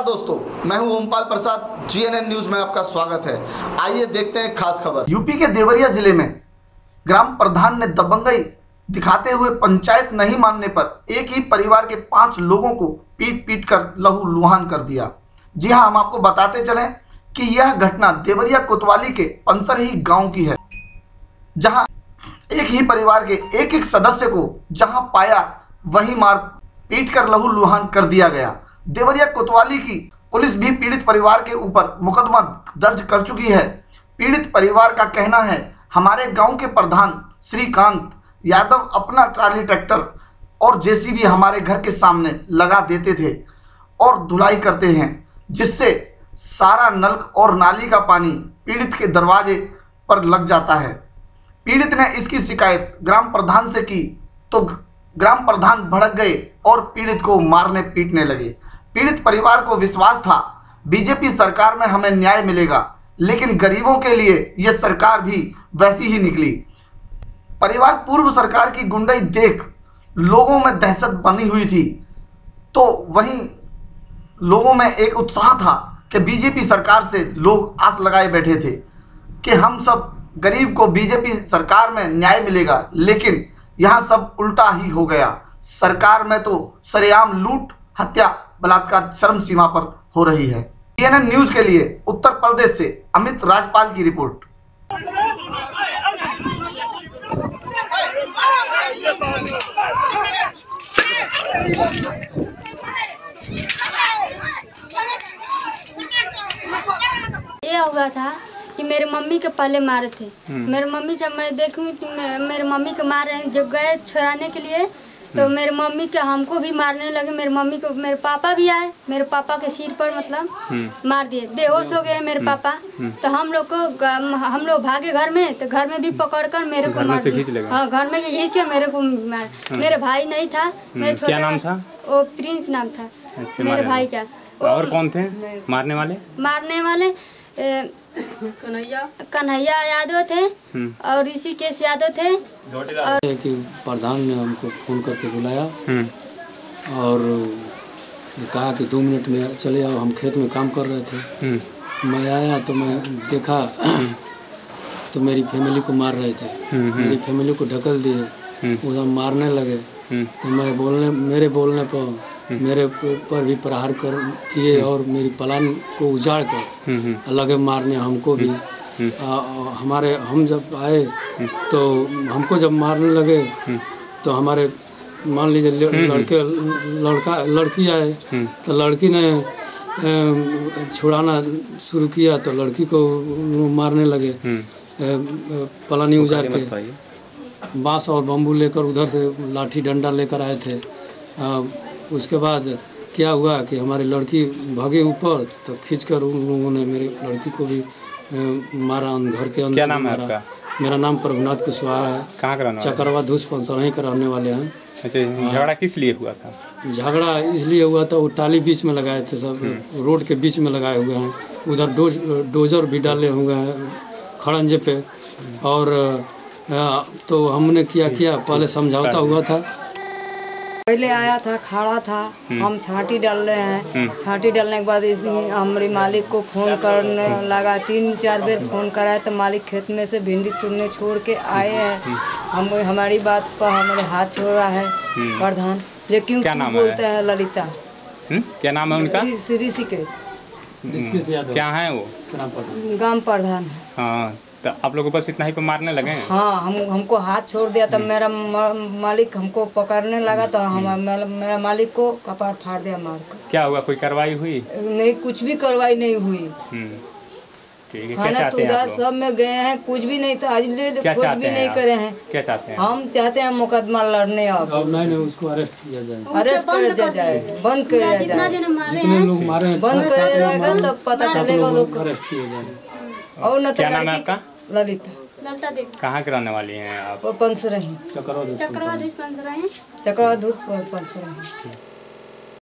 नमस्कार दोस्तों, मैं हूं ओमपाल प्रसाद। जीएनएन न्यूज में आपका स्वागत है। आइए देखते हैं खास खबर। यूपी के देवरिया जिले में ग्राम प्रधान ने दबंगई दिखाते हुए पंचायत नहीं मानने पर एक ही परिवार के 5 लोगों को पीट पीट कर लहूलुहान कर दिया। जी हां, हम आपको बताते चलें कि यह घटना देवरिया कोतवाली के पंसरही गांव की है, जहां एक ही परिवार के एक सदस्य को जहां पाया वहीं मार पीट कर लहूलुहान कर दिया गया। देवरिया कोतवाली की पुलिस भी पीड़ित परिवार के ऊपर मुकदमा दर्ज कर चुकी है। पीड़ित परिवार का कहना है, हमारे गांव के प्रधान श्रीकांत यादव अपना ट्राली ट्रैक्टर और जेसीबी हमारे घर के सामने लगा देते थे और धुलाई करते हैं, जिससे सारा नल और नाली का पानी पीड़ित के दरवाजे पर लग जाता है। पीड़ित ने इसकी शिकायत ग्राम प्रधान से की तो ग्राम प्रधान भड़क गए और पीड़ित को मारने पीटने लगे। पीड़ित परिवार को विश्वास था बीजेपी सरकार में हमें न्याय मिलेगा, लेकिन गरीबों के लिए यह सरकार भी वैसी ही निकली। परिवार पूर्व सरकार की गुंडाई देख लोगों में दहशत बनी हुई थी, तो वहीं लोगों में एक उत्साह था कि बीजेपी सरकार से लोग आस लगाए बैठे थे कि हम सब गरीब को बीजेपी सरकार में न्याय मिलेगा, लेकिन यहाँ सब उल्टा ही हो गया। सरकार में तो सरेआम लूट, हत्या, बलात्कार चरम सीमा पर हो रही है। जीएनएन न्यूज के लिए उत्तर प्रदेश से अमित राजपाल की रिपोर्ट। ये हुआ था कि मेरे मम्मी के पहले मारे थे। मेरे मम्मी जब मैं देखूंगी कि मेरे मम्मी को मार रहे हैं, जब गए छुड़ाने के लिए तो मेरे मम्मी के हमको भी मारने लगे। मेरे मम्मी को मेरे पापा भी आए, मेरे पापा के सिर पर मतलब मार दिए, बेहोश हो गए मेरे पापा। तो हम लोग भागे घर में, तो घर में भी पकड़कर मेरे को मार दिया। हाँ, घर में खींच के मेरे को मार। मेरे भाई नहीं था, मेरे छोटे क्या नाम था? वो प्रिंस नाम था मेरे भाई का। और कौन थे मारने वाले? कन्हैया यादव थे और ऋषिकेश यादव थे। और कि प्रधान ने हमको फोन करके बुलाया और कहा कि 2 मिनट में चले आओ, हम खेत में काम कर रहे थे। मैं आया तो मैं देखा तो मेरी फैमिली को मार रहे थे। मेरी फैमिली को ढकल दिए, उधर मारने लगे। तो मेरे बोलने पर मेरे पर भी प्रहार किए और मेरी पलान को उजाड़ कर लगे मारने हमको भी। हम जब आए तो हमको जब मारने लगे तो हमारे मान लीजिए लड़की आए तो लड़की ने छुड़ाना शुरू किया तो लड़की को मारने लगे। पलानी उजाड़ के बांस और बम्बू लेकर उधर से लाठी डंडा लेकर आए थे। उसके बाद क्या हुआ कि हमारी लड़की भागी ऊपर, तो खींचकर उन लोगों ने मेरी लड़की को भी मारा घर के अंदर। क्या नाम है आपका? मेरा नाम प्रभुनाथ कुशवाहा है। कहाँ का? चकरवा धूस पंसरही का रहने वाले हैं। अच्छा, झगड़ा किस लिए हुआ था? झगड़ा इसलिए हुआ था, वो टाली बीच में लगाए थे, सब रोड के बीच में लगाए हुए हैं। उधर डोजर भी डाले हुए हैं खड़ंजे पे। और तो हमने किया पहले समझौता हुआ था। पहले आया था, खड़ा था, हम छाटी डाल रहे हैं। छाटी डालने के बाद इसमें हमारे मालिक को फोन करने लगा। 3-4 बार फोन कराया तो मालिक खेत में से भिंडी तुरने छोड़ के आए हैं। हमारी बात पर हमारे हाथ छोड़ रहा है प्रधान। लेकिन क्यों बोलता है ललिता? क्या नाम है उनका? ऋषिकेश। क्या है वो? ग्राम प्रधान है। हाँ, तो आप लोगों को बस इतना ही पे मारने लगे हैं? हाँ, हमको हाथ छोड़ दिया तब मेरा मालिक हमको पकड़ने लगा तो मेरा मालिक को कपार फाड़ दिया मार कर। क्या हुआ, कोई कार्रवाई हुई? नहीं, कुछ भी कार्रवाई नहीं हुई। ठीक है, खाना तुदा सब में गए हैं, कुछ भी नहीं था, आज खोज भी नहीं करे हैं। क्या चाहते हैं? हम चाहते हैं मुकदमा लड़ने। अब नहीं, उसको अरेस्ट किया जाए, अरेस्ट कर जाए, बंद किया जाए। जितने लोग मारे बंद किया जाएगा तो पता चलेगा लोग। अरेस्ट किया जाए। और न तो क्या नाम है आपका? ललिता। कहाँ के रहने वाली हैं आप? पंसरही। चक्रवा धूस पंसरही। चक्रवा धूस पंसरही।